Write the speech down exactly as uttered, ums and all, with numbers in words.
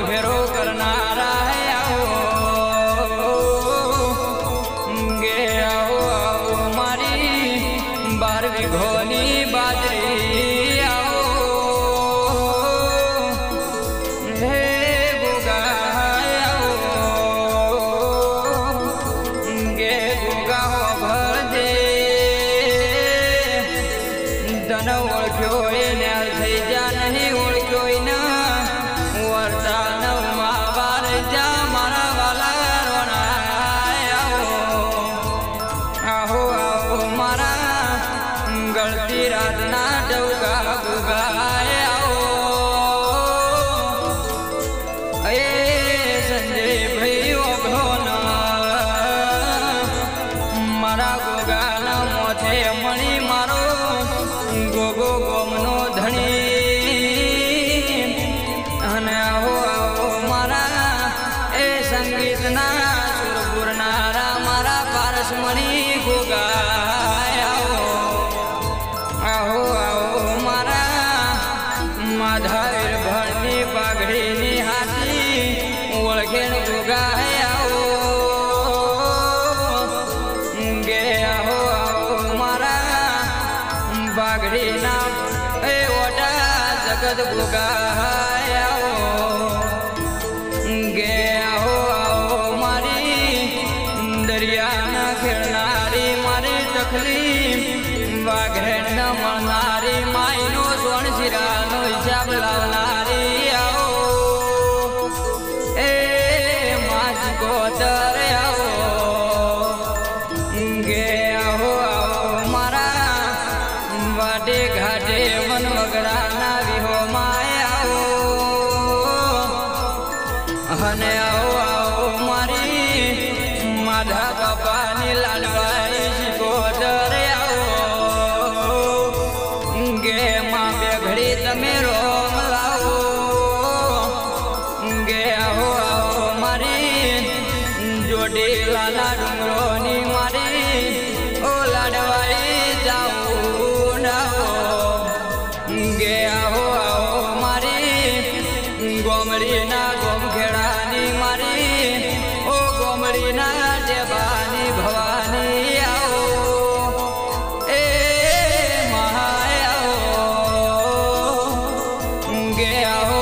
फेरो करनारा है आओ गे आओ आओ मारी बार विघोनी बाजरी आओ हे गोगा आओ गे गोगा हो भर दे धन ओळख्यो એને થઈ જા નહીં ઓળખ્યો એને વર્તાન માં બાર જા મારા વાલા રોણા આવો આહો આવો મારા ગળતી રાતના ડવકા ગુગા આવો એ સંજય ભાઈ ઓઘોના મારા ગોગાના મોથે મણી મારો गोगो गोमनो धनी अने आओ आओ मारा ए संगीत ना सुरपुर नारा मारा पारसमणी गोगा आओ आओ आओ मारा माधवीर भरनी पाघड़ी नी हाथी ओळखेण गोगा आओ गे आओ आओ मारा बागड़ी ना ए ओटा जगत गोगा आओ गे आओ आओ मारी दरिया ना खेलनारी मारी तखली बाघेण न मळनारी माईनो सोण शिरानो हिसाब लावनारी आओ ए मास गोतर आओ गे आओ आओ मारा वाटे घाटे वन वगड़ा ना विहो मायाओ हने आओ आओ मारी माधा बापा नी लालबाई शिकोतर आओ गे माँ बेघड़ी तमे रोम लाओ गे आओ आओ मारी जोड़ी लाला डुंगरो नी मारी ओ लाडवाई जाओ गे आओ आओ मारी गोमड़ी ना गोमखेड़ा नी मारी ओ गोमड़ी ना देवानी भवानी आओ ए महाय आओ गे आओ